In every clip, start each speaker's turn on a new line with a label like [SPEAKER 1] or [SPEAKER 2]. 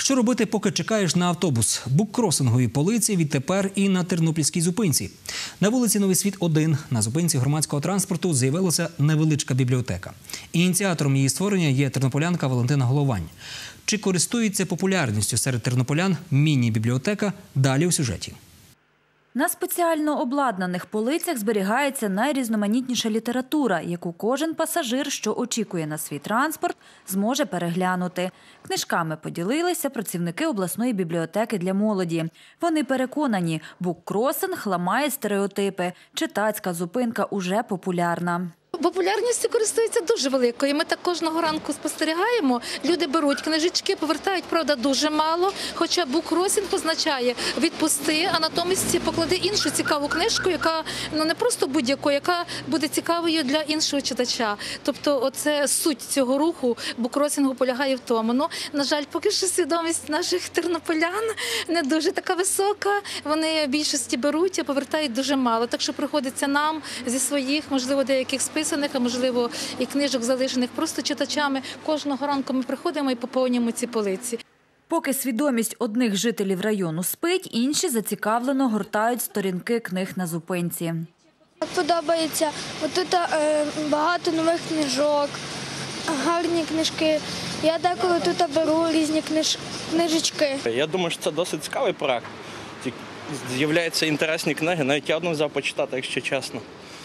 [SPEAKER 1] Що робити, поки чекаєш на автобус? Буккросингові полиці відтепер і на Тернопільській зупинці. На вулиці Новий Світ, 1, на зупинці громадського транспорту з'явилася невеличка бібліотека. Ініціатором її створення є тернополянка Валентина Головань. Чи користується популярністю серед тернополян міні-бібліотека? Далі у сюжеті.
[SPEAKER 2] На спеціально обладнаних полицях зберігається найрізноманітніша література, яку кожен пасажир, що очікує на свій транспорт, зможе переглянути. Книжками поділилися працівники обласної бібліотеки для молоді. Вони переконані, буккросинг ламає стереотипи. Читацька зупинка уже популярна.
[SPEAKER 3] Популярністю користується дуже великою. Ми так кожного ранку спостерігаємо. Люди беруть книжечки, повертають, правда, дуже мало. Хоча буккросинг означає відпусти, а натомість поклади іншу цікаву книжку, яка не просто будь-яку, яка буде цікавою для іншого читача. Тобто оце суть цього руху буккросингу полягає в тому. На жаль, поки що свідомість наших тернополян не дуже така висока. Вони більшості беруть, а повертають дуже мало. Так що приходиться нам зі своїх, можливо, деяких списків, а можливо і книжок, залишених просто читачами. Кожного ранку ми приходимо і поповнюємо ці полиці.
[SPEAKER 2] Поки свідомість одних жителів району спить, інші зацікавлено гортають сторінки книг на зупинці.
[SPEAKER 4] Подобається. Тут багато нових книжок, гарні книжки. Я деколи тут беру різні книжечки.
[SPEAKER 5] Я думаю, що це досить цікавий проект. З'являються інтересні книги, навіть я одну взяв почитати, якщо чесно.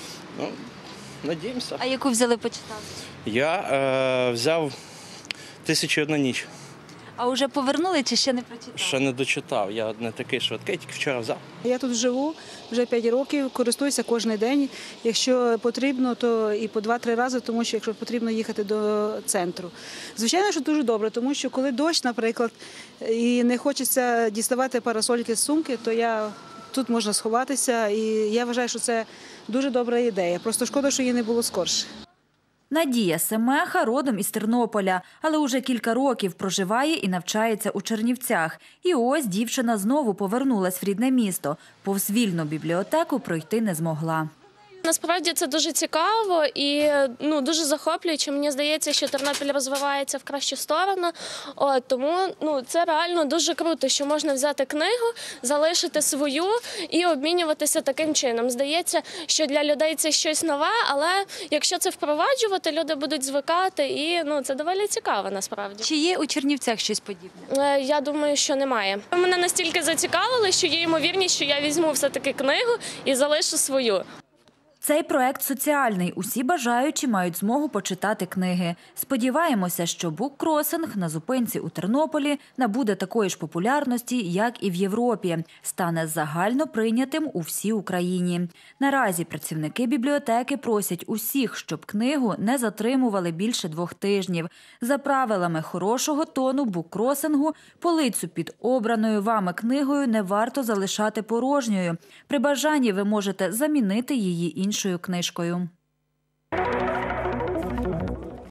[SPEAKER 5] Надіємося.
[SPEAKER 2] А яку взяли почитати?
[SPEAKER 5] Я взяв «1001 ніч».
[SPEAKER 2] А вже повернули чи ще не прочитали?
[SPEAKER 5] Ще не дочитав, я не такий швидкий, тільки вчора взяв.
[SPEAKER 6] Я тут живу вже 5 років, користуюся кожен день. Якщо потрібно, то і по 2-3 рази, тому що якщо потрібно їхати до центру. Звичайно, що дуже добре, тому що коли дощ, наприклад, і не хочеться діставати парасольки з сумки, то тут можна сховатися, і я вважаю, що це дуже добра ідея. Просто шкода, що її не було скорше.
[SPEAKER 2] Надія Семеха родом із Тернополя, але уже кілька років проживає і навчається у Чернівцях. І ось дівчина знову повернулась в рідне місто. Повз вільну бібліотеку пройти не змогла.
[SPEAKER 7] Насправді це дуже цікаво і дуже захоплююче. Мені здається, що Тернопіль розвивається в кращу сторону. Тому це реально дуже круто, що можна взяти книгу, залишити свою і обмінюватися таким чином. Здається, що для людей це щось нове, але якщо це впроваджувати, люди будуть звикати і це доволі цікаво насправді.
[SPEAKER 2] Чи є у Чернівцях щось подібне?
[SPEAKER 7] Я думаю, що немає. Мене настільки зацікавило, що є ймовірність, що я візьму все-таки книгу і залишу свою.
[SPEAKER 2] Цей проект соціальний. Усі бажаючі мають змогу почитати книги. Сподіваємося, що буккросинг на зупинці у Тернополі набуде такої ж популярності, як і в Європі. Стане загально прийнятим у всій Україні. Наразі працівники бібліотеки просять усіх, щоб книгу не затримували більше 2 тижнів. За правилами хорошого тону буккросингу полицю під обраною вами книгою не варто залишати порожньою. При бажанні ви можете замінити її іншою книжкою.